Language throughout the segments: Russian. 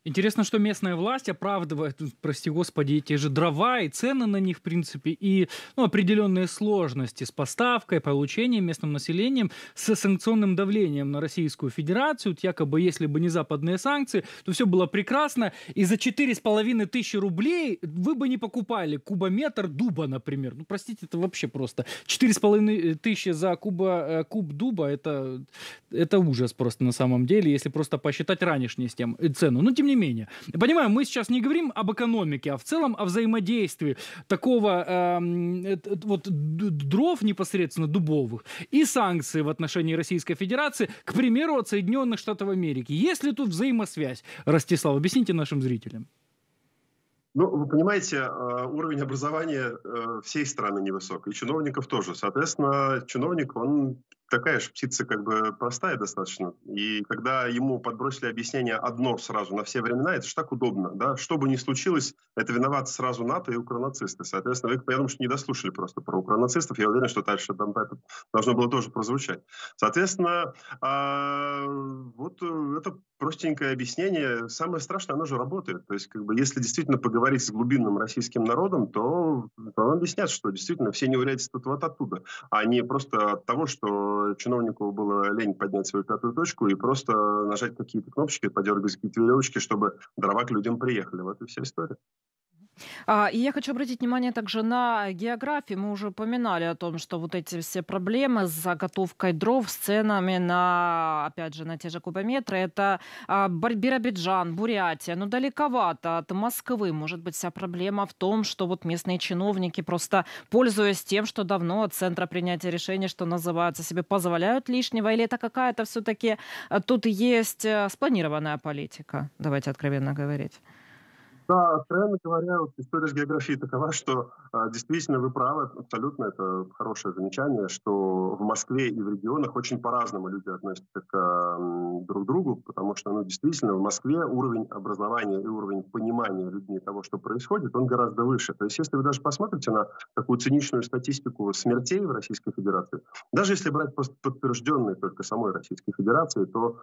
Интересно, что местная власть оправдывает, прости господи, те же дрова и цены на них, в принципе, и определенные сложности с поставкой, получением местным населением, с санкционным давлением на Российскую Федерацию. Вот якобы, если бы не западные санкции, то все было прекрасно, и за 4500 рублей вы бы не покупали кубометр дуба, например. Ну, простите, это вообще просто. 4500 за куб дуба, это ужас просто на самом деле, если просто посчитать ранешние цену. Но тем не менее. Понимаю, мы сейчас не говорим об экономике, а в целом о взаимодействии такого дров непосредственно дубовых и санкций в отношении Российской Федерации, к примеру, от Соединенных Штатов Америки. Есть ли тут взаимосвязь? Ростислав, объясните нашим зрителям. Ну, вы понимаете, уровень образования всей страны невысок, и чиновников тоже. Соответственно, чиновник, он такая же птица, как бы простая достаточно. И когда ему подбросили объяснение одно сразу на все времена, это же так удобно, да? Что бы ни случилось, это виноваты сразу НАТО и укронацисты. Соответственно, вы, я думаю, что не дослушали просто про укронацистов. Я уверен, что дальше там это должно было тоже прозвучать. Соответственно, вот это простенькое объяснение. Самое страшное, оно же работает. То есть, как бы, если действительно поговорить с глубинным российским народом, то вам объяснят, что действительно все неурядицы вот оттуда, а не просто от того, что чиновнику было лень поднять свою пятую точку и просто нажать какие-то кнопочки, подергать какие-то веревочки, чтобы дрова к людям приехали. Вот и вся история. И я хочу обратить внимание также на географию. Мы уже упоминали о том, что вот эти все проблемы с заготовкой дров, с ценами на, опять же, на те же кубометры, это Биробиджан, Бурятия, ну далековато от Москвы. Может быть, вся проблема в том, что вот местные чиновники, просто пользуясь тем, что давно от центра принятия решений, что называется, себе позволяют лишнего, или это какая-то все-таки тут есть спланированная политика? Давайте откровенно говорить. Да, откровенно говоря, вот история с географией такова, что действительно вы правы, абсолютно, это хорошее замечание, что в Москве и в регионах очень по-разному люди относятся к друг другу, потому что, ну, действительно, в Москве уровень образования и уровень понимания людьми того, что происходит, он гораздо выше. То есть, если вы даже посмотрите на такую циничную статистику смертей в Российской Федерации, даже если брать подтвержденные только самой Российской Федерации, то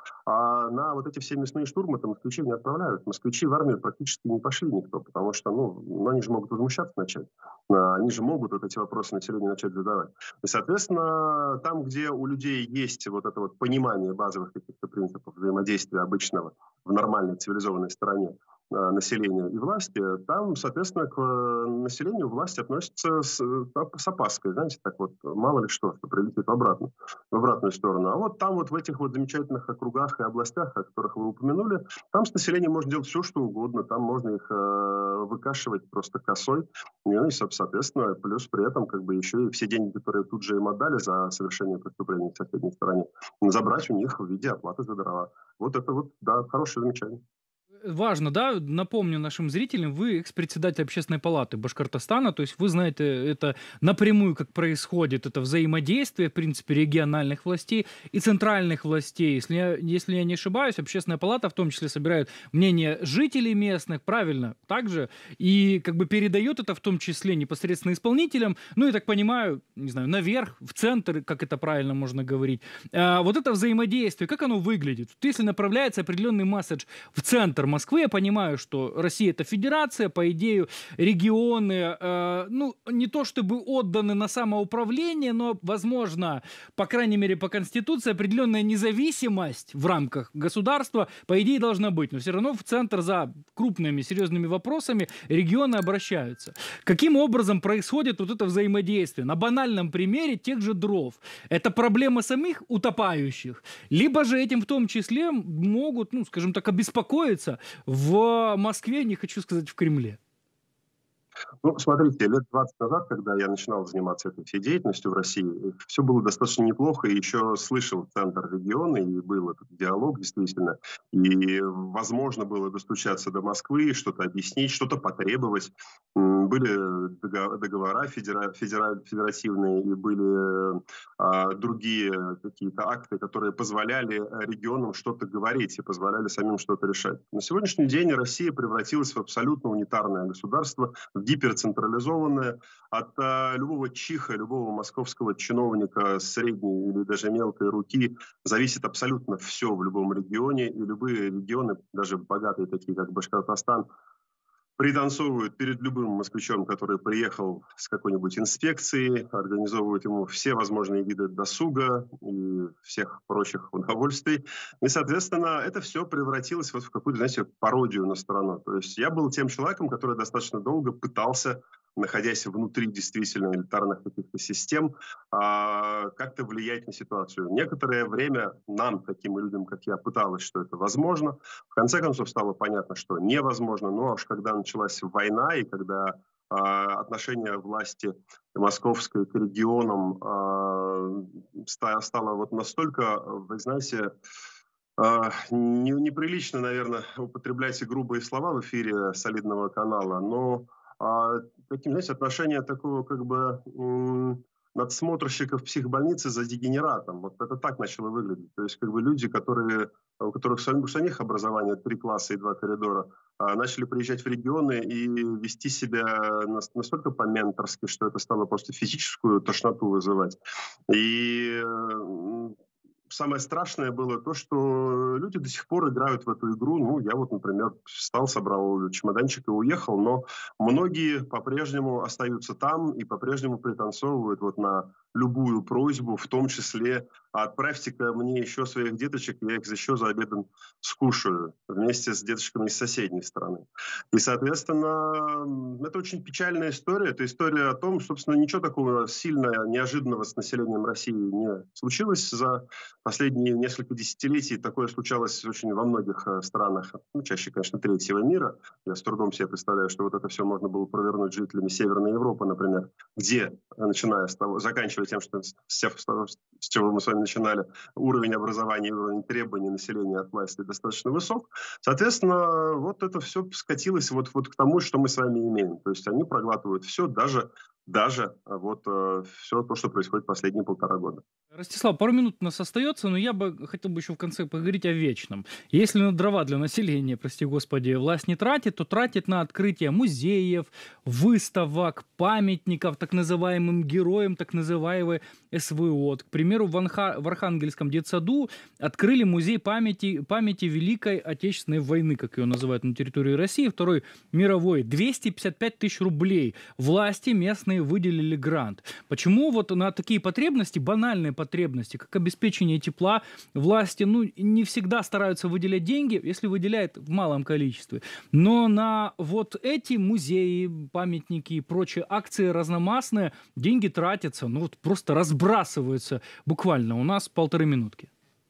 на вот эти все мясные штурмы там москвичей не отправляют. Москвичи в армию практически не пошли никто, потому что, ну, они же могут возмущаться начать. Они же могут вот эти вопросы населению начать задавать. И, соответственно, там, где у людей есть вот это вот понимание базовых каких-то принципов взаимодействия обычного в нормальной цивилизованной стране, населения и власти, там, соответственно, к населению власти относятся с опаской, знаете, так вот, мало ли что прилетит в обратную сторону. А вот там вот в этих вот замечательных округах и областях, о которых вы упомянули, там с населением можно делать все, что угодно, там можно их выкашивать просто косой, и, соответственно, плюс при этом как бы еще и все деньги, которые тут же им отдали за совершение преступления в соседней стороне, забрать у них в виде оплаты за дрова. Вот это вот, да, хорошее замечание. Важно, да, напомню нашим зрителям, вы экс-председатель Общественной палаты Башкортостана, то есть вы знаете это напрямую, как происходит это взаимодействие, в принципе, региональных властей и центральных властей. Если я не ошибаюсь, Общественная палата в том числе собирает мнение жителей местных, правильно, также, и как бы передает это в том числе непосредственно исполнителям, ну, я так понимаю, не знаю, наверх, в центр, как это правильно можно говорить. Вот это взаимодействие, как оно выглядит? Вот если направляется определенный месседж в центр Москвы, я понимаю, что Россия это федерация, по идее регионы, ну, не то чтобы отданы на самоуправление, но, возможно, по крайней мере, по Конституции определенная независимость в рамках государства, по идее, должна быть. Но все равно в центр за крупными, серьезными вопросами регионы обращаются. Каким образом происходит вот это взаимодействие? На банальном примере тех же дров. Это проблема самих утопающих, либо же этим в том числе могут, ну, скажем так, обеспокоиться в Москве, не хочу сказать в Кремле. Ну, смотрите, лет 20 назад, когда я начинал заниматься этой всей деятельностью в России, все было достаточно неплохо, и еще слышал центр региона, и был этот диалог действительно, и возможно было достучаться до Москвы, что-то объяснить, что-то потребовать. Были договора федеративные, и были другие какие-то акты, которые позволяли регионам что-то говорить и позволяли самим что-то решать. На сегодняшний день Россия превратилась в абсолютно унитарное государство, в гиперцентрализованная. От любого чиха, любого московского чиновника средней или даже мелкой руки зависит абсолютно все в любом регионе. И любые регионы, даже богатые, такие как Башкортостан, пританцовывают перед любым москвичом, который приехал с какой-нибудь инспекцией, организовывают ему все возможные виды досуга и всех прочих удовольствий. И, соответственно, это все превратилось вот в какую-то, знаете, пародию на страну. То есть я был тем человеком, который достаточно долго пытался, находясь внутри действительно элитарных каких-то систем, как-то влиять на ситуацию. Некоторое время нам, таким людям, как я, пыталось, что это возможно. В конце концов стало понятно, что невозможно. Но аж когда началась война и когда отношение власти московской к регионам стало вот настолько, вы знаете, неприлично, наверное, употреблять грубые слова в эфире солидного канала, но таким, знаете, отношение такого как бы надсмотрщиков в психбольнице за дегенератом. Вот это так начало выглядеть. То есть как бы люди, у которых у самих образование 3 класса и 2 коридора, начали приезжать в регионы и вести себя настолько по-менторски, что это стало просто физическую тошноту вызывать. И самое страшное было то, что люди до сих пор играют в эту игру. Ну, я вот, например, встал, собрал чемоданчик и уехал, но многие по-прежнему остаются там и по-прежнему пританцовывают вот на любую просьбу, в том числе отправьте-ка мне еще своих деточек, я их еще за обедом скушаю вместе с деточками из соседней страны. И, соответственно, это очень печальная история. Это история о том, собственно, ничего такого сильно неожиданного с населением России не случилось за последние несколько десятилетий. Такое случалось очень во многих странах, ну, чаще, конечно, третьего мира. Я с трудом себе представляю, что вот это все можно было провернуть жителями Северной Европы, например, где, начиная с того, заканчивая тем, что с чего мы с вами начинали, уровень образования и уровень требований населения от власти достаточно высок. Соответственно, вот это все скатилось вот к тому, что мы с вами имеем. То есть они проглатывают все, даже вот все то, что происходит последние 1,5 года. Ростислав, пару минут у нас остается, но я бы хотел бы еще в конце поговорить о вечном. Если на дрова для населения, прости господи, власть не тратит, то тратит на открытие музеев, выставок, памятников так называемым героям так называемой СВО. К примеру, в Архангельском детсаду открыли музей памяти Великой Отечественной войны, как ее называют на территории России, Второй мировой. 255 тысяч рублей. Власти местные выделили грант. Почему вот на такие потребности, банальные потребности, как обеспечение тепла, власти не всегда стараются выделять деньги, если выделяют в малом количестве. Но на вот эти музеи, памятники и прочие акции разномастные деньги тратятся, вот просто разбрасываются буквально. У нас 1,5 минутки.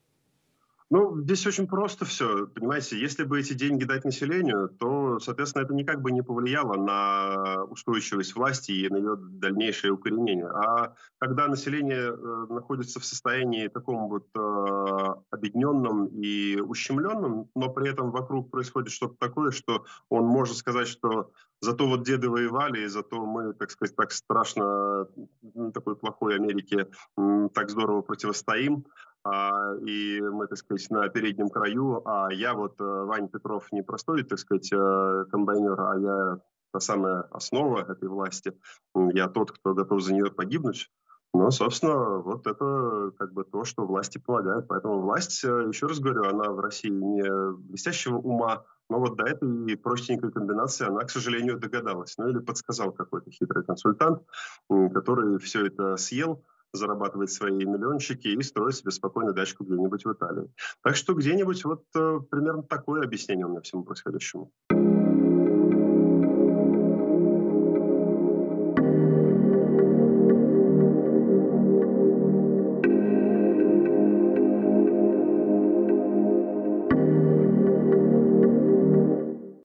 Ну, здесь очень просто все, понимаете, если бы эти деньги дать населению, то, соответственно, это никак бы не повлияло на устойчивость власти и на ее дальнейшее укоренение. А когда население находится в состоянии таком вот обедненном и ущемленном, но при этом вокруг происходит что-то такое, что он может сказать, что зато вот деды воевали, и зато мы, так сказать, так страшно такой плохой Америке так здорово противостоим, и мы, так сказать, на переднем краю, а я вот, Ваня Петров, не простой, так сказать, комбайнер, а я та самая основа этой власти, я тот, кто готов за нее погибнуть. Но, собственно, вот это как бы то, что власти помогает. Поэтому власть, еще раз говорю, она в России не блестящего ума, но вот до этой простенькой комбинации она, к сожалению, догадалась. Ну или подсказал какой-то хитрый консультант, который все это съел, зарабатывать свои миллиончики и строить себе спокойно дачку где-нибудь в Италии. Так что где-нибудь вот примерно такое объяснение у меня всему происходящему.